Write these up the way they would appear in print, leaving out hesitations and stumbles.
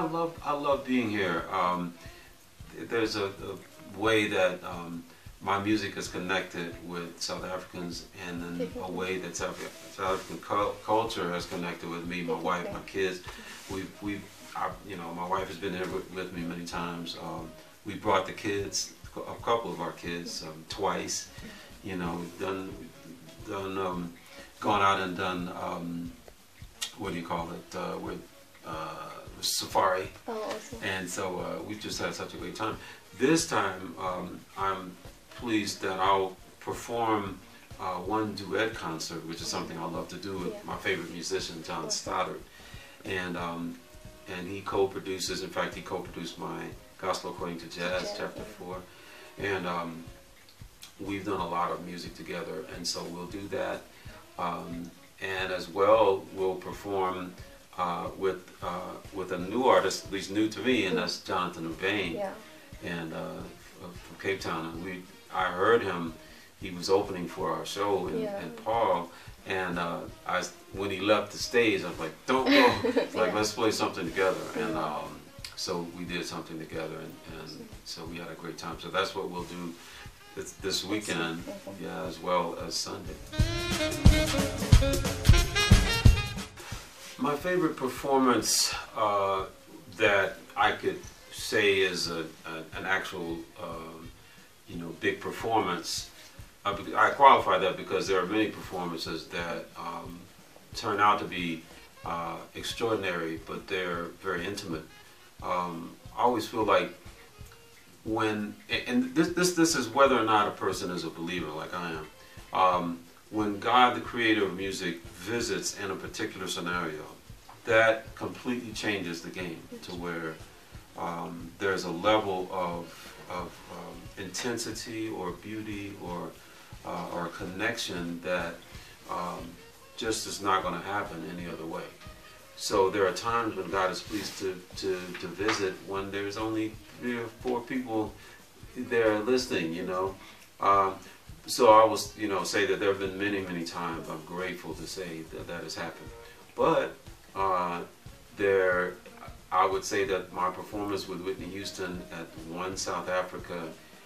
I love being here. There's a way that my music is connected with South Africans, and then a way that South African culture has connected with me, my wife, my kids. You know, my wife has been here with me many times. We brought the kids, a couple of our kids, twice. You know, we've gone out and done, what do you call it, with safari. Oh, awesome. And so we just had such a great time. This time, I'm pleased that I'll perform one duet concert, which is something I love to do with my favorite musician, John Stoddard. And he co-produces, in fact, he co-produced my Gospel According to Jazz, Chapter 4. And we've done a lot of music together, and so we'll do that. And as well, we'll perform with a new artist, at least new to me, and that's Jonathan Urbane, and from Cape Town. And I heard him. He was opening for our show in Paul, and when he left the stage, I was like, "Don't go!" It's like, let's play something together. And so we did something together, and so we had a great time. So that's what we'll do this weekend, as well as Sunday. My favorite performance that I could say is an actual, you know, big performance. I qualify that because there are many performances that turn out to be extraordinary, but they're very intimate. I always feel like and this is whether or not a person is a believer, like I am. When God, the creator of music, visits in a particular scenario, that completely changes the game to where there's a level of intensity or beauty or a connection that just is not going to happen any other way. So there are times when God is pleased to visit when there's only 3 or 4 people there listening, you know. So I will, you know, say that there have been many, many times I'm grateful to say that that has happened. But I would say that my performance with Whitney Houston at One South Africa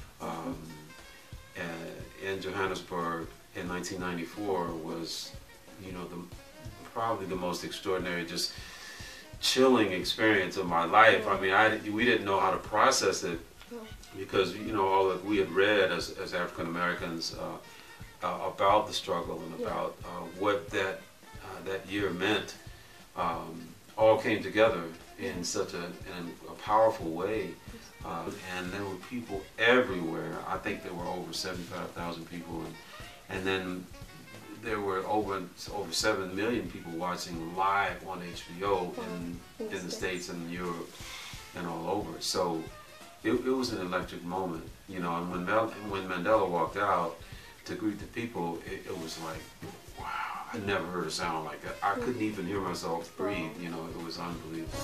in Johannesburg in 1994 was, you know, probably the most extraordinary, just chilling experience of my life. I mean, we didn't know how to process it because, you know, all that we had read as African Americans about the struggle and about what that year meant, all came together in such a powerful way. And there were people everywhere. I think there were over 75,000 people, and then there were over 7 million people watching live on HBO in the States and Europe and all over. So it was an electric moment, you know. And when Mandela walked out to greet the people, it was like, wow, I never heard a sound like that. I couldn't even hear myself breathe, you know. It was unbelievable.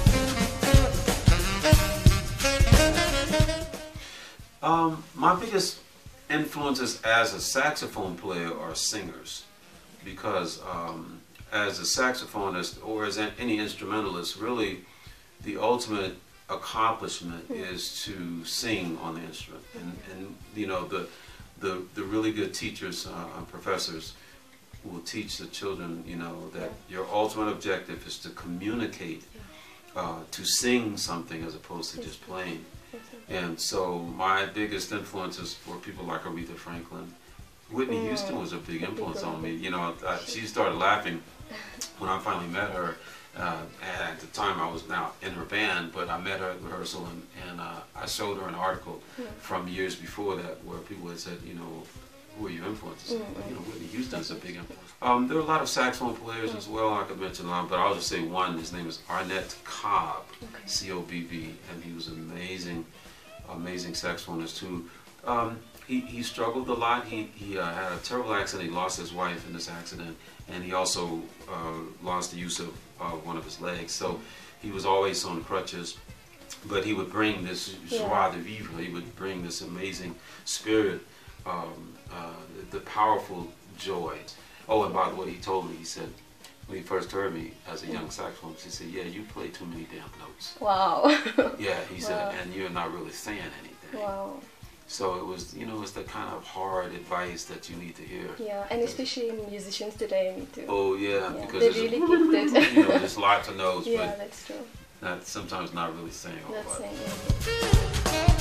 My biggest influences as a saxophone player are singers, because as a saxophonist or as any instrumentalist, really the ultimate accomplishment is to sing on the instrument. And you know, the really good teachers and professors will teach the children, you know, that your ultimate objective is to communicate, to sing something as opposed to just playing. And so my biggest influences were people like Aretha Franklin. Whitney Houston was a big influence on me. You know, she started laughing when I finally met her. And at the time I was now in her band, but I met her at rehearsal, and I showed her an article from years before that where people had said, you know, who are your influences? You know, Whitney Houston is a big influence. There are a lot of saxophone players as well. I could mention a lot, but I'll just say one. His name is Arnett Cobb, C-O-B-B, and he was an amazing saxophonist who he struggled a lot. He had a terrible accident. He lost his wife in this accident, and he also lost the use of one of his legs. So he was always on crutches, but he would bring this joie de vivre. He would bring this amazing spirit, the powerful joy. Oh, and by the way, he told me, he said, when he first heard me as a young saxophonist, he said, "Yeah, you play too many damn notes." Wow. Yeah, he said, Wow. "And you're not really saying anything." Wow. So it was, you know, it's the kind of hard advice that you need to hear. Yeah, and especially musicians today, me too. Oh yeah, Yeah, because they're there's, really gifted. you know, there's lots of notes, Yeah, but that's true. not sometimes not really saying a whole That's lot. it.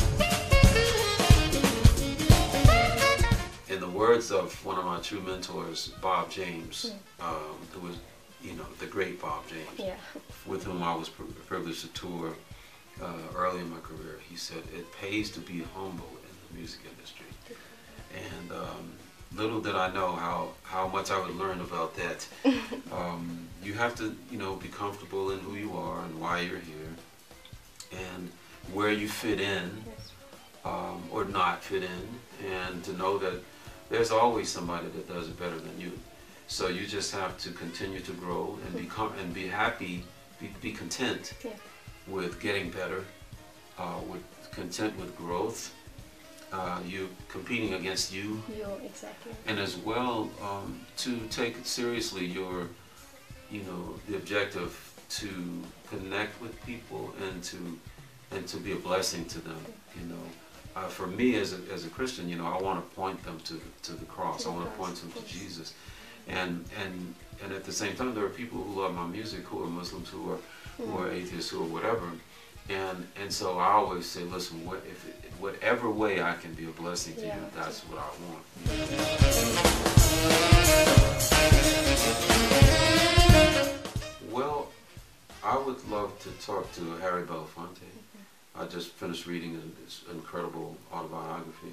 In the words of one of my true mentors, Bob James, who was, you know, the great Bob James, Yeah. with whom I was privileged to tour early in my career, he said, "It pays to be humble in the music industry." And little did I know how much I would learn about that. You have to, you know, be comfortable in who you are and why you're here, and where you fit in Yes. or not fit in, and to know that there's always somebody that does it better than you. So you just have to continue to grow and be happy, be content Yeah. with getting better, with content with growth. You competing against you, Exactly. and as well to take seriously your, you know, the objective to connect with people and to be a blessing to them. You know, for me as a Christian, you know, I want to point them to the cross. I want to point them to Jesus, and at the same time, there are people who love my music, who are Muslims, who are atheists, who are whatever. And so I always say, listen, whatever way I can be a blessing to you, that's what I want. Well, I would love to talk to Harry Belafonte. I just finished reading his incredible autobiography.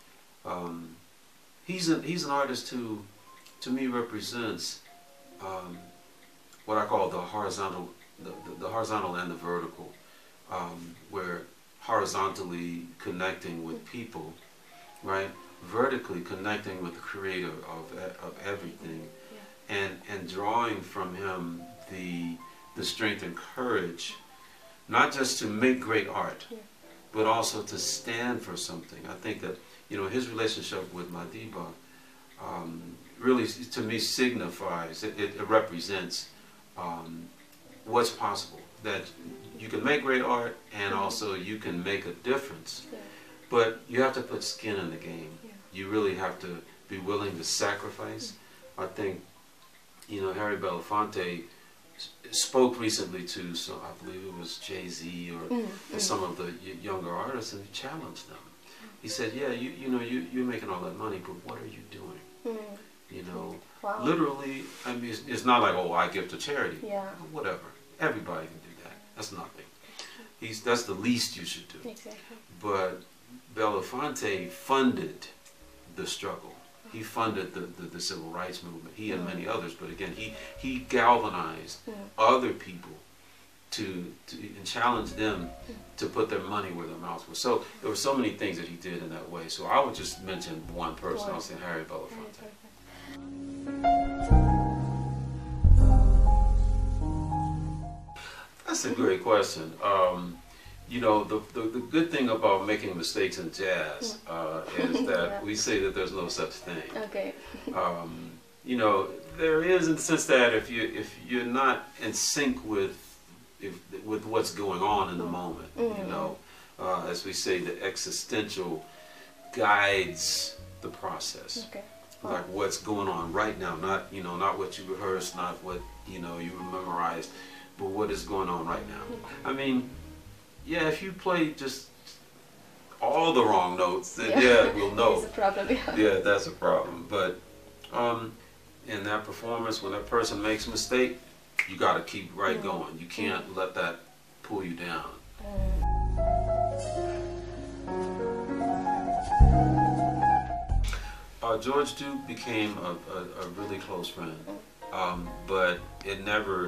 He's an artist who, to me, represents what I call the horizontal and the vertical. Where horizontally connecting with people, right? Vertically connecting with the creator of everything, and drawing from him the strength and courage, not just to make great art, but also to stand for something. I think that, you know, his relationship with Madiba really, to me, signifies, it represents what's possible. That you can make great art, and also you can make a difference. Yeah. But you have to put skin in the game. Yeah. You really have to be willing to sacrifice. I think, you know, Harry Belafonte spoke recently to, so I believe it was Jay-Z or some of the younger artists, and he challenged them. He said, "Yeah, you know, you're making all that money, but what are you doing?" You know, Wow. literally. I mean, it's not like, oh, I give to charity. Yeah. Whatever. Everybody can do that. That's nothing. That's the least you should do. Exactly. But Belafonte funded the struggle. He funded the civil rights movement. He and many others. But again, he galvanized other people to and challenged them to put their money where their mouths were. So there were so many things that he did in that way. So I would just mention one person. I'll say Harry Belafonte. That's a great question. You know, the good thing about making mistakes in jazz is that we say that there's no such thing. Okay. You know, there is, in the sense that if you're not in sync with what's going on in the moment, you know, as we say, the existential guides the process. Okay. Like what's going on right now, not, you know, not what you rehearsed, not what, you know, you memorized, but what is going on right now. I mean, yeah, if you play just all the wrong notes, then we'll know. It's a problem. Yeah, that's a problem. But in that performance, when that person makes a mistake, you got to keep right going. You can't let that pull you down. George Duke became a really close friend, but it never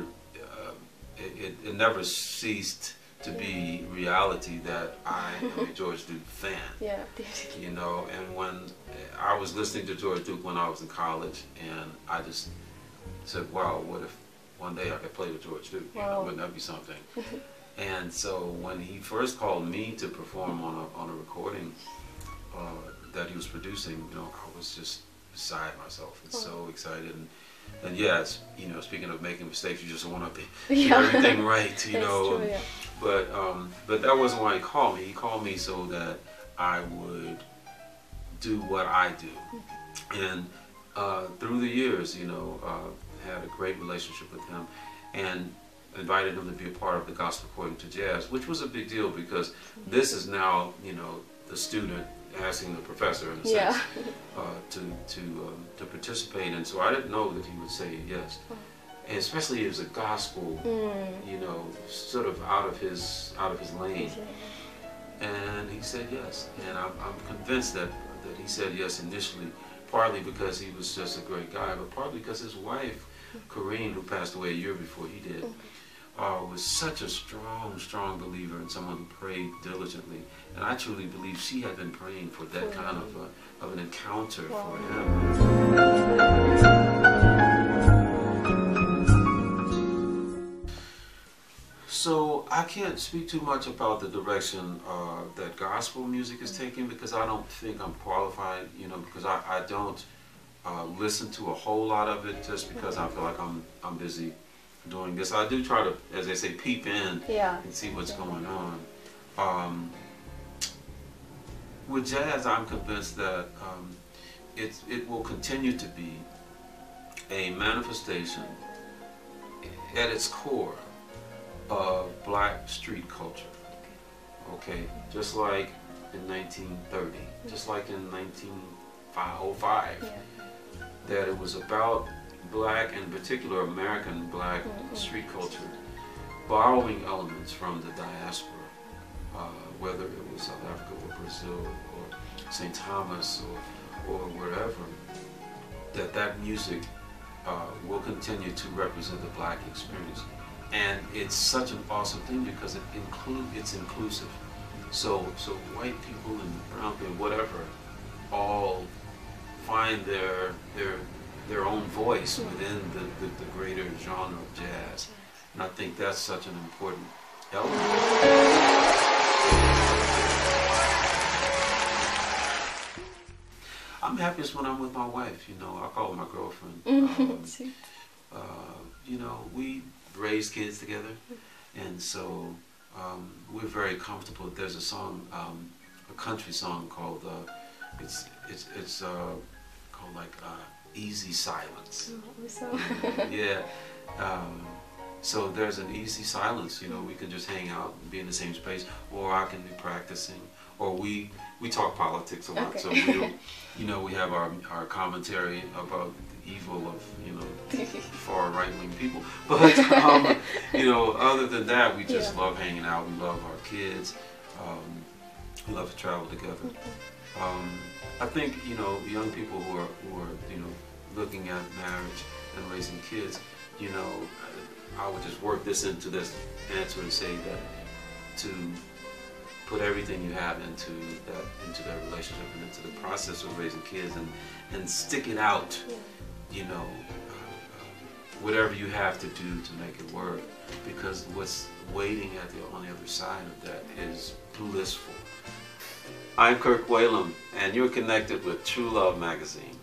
ceased to be reality that I am a George Duke fan. Yeah, definitely. You know, and when I was listening to George Duke when I was in college, and I just said, wow, what if one day I could play with George Duke? You know, wouldn't that be something? And so when he first called me to perform on a recording that he was producing, you know, I was just beside myself and so excited. And yes, you know, speaking of making mistakes, you just want to do Yeah. everything right, you That's know. true, yeah. But that wasn't why he called me. He called me so that I would do what I do. And through the years, you know, had a great relationship with him, and invited him to be a part of the Gospel According to Jazz, which was a big deal because this is now, you know, the student asking the professor, in a Yeah. sense, to participate. And so I didn't know that he would say yes, and especially it was a gospel, you know, sort of out of his lane. And he said yes, and I'm convinced that he said yes initially, partly because he was just a great guy, but partly because his wife, Corrine, who passed away a year before he did, was such a strong believer and someone who prayed diligently. And I truly believe she had been praying for that kind of an encounter for him. So I can't speak too much about the direction that gospel music is taking, because I don't think I'm qualified, you know, because I don't listen to a whole lot of it just because I feel like I'm busy doing this. I do try to, as they say, peep in and see what's going on. With jazz, I'm convinced that it will continue to be a manifestation at its core of black street culture. Okay, just like in 1930, just like in 1905, that it was about black, in particular American black street culture, borrowing elements from the diaspora, whether it was South Africa or Brazil or St. Thomas or wherever, that music will continue to represent the black experience. And it's such an awesome thing because it's inclusive. So white people and brown people, whatever, all find their own voice within the greater genre of jazz. And I think that's such an important element. I'm happiest when I'm with my wife, you know. I call her my girlfriend. You know, we raised kids together, and so we're very comfortable. There's a song, a country song called it's called like Easy Silence. Yeah. So there's an easy silence, you know. We can just hang out and be in the same space, or I can be practicing, or we talk politics a lot. Okay. So we'll, you know, we have our commentary about the evil of, you know, far right-wing people. But you know, other than that, we just love hanging out. We love our kids. We love to travel together. I think, you know, young people who are you know, looking at marriage and raising kids, you know, I would just work this into this answer and say that to put everything you have into that relationship and into the process of raising kids, and stick it out, you know, whatever you have to do to make it work, because what's waiting on the other side of that is blissful. I'm Kirk Whalum, and you're connected with True Love Magazine.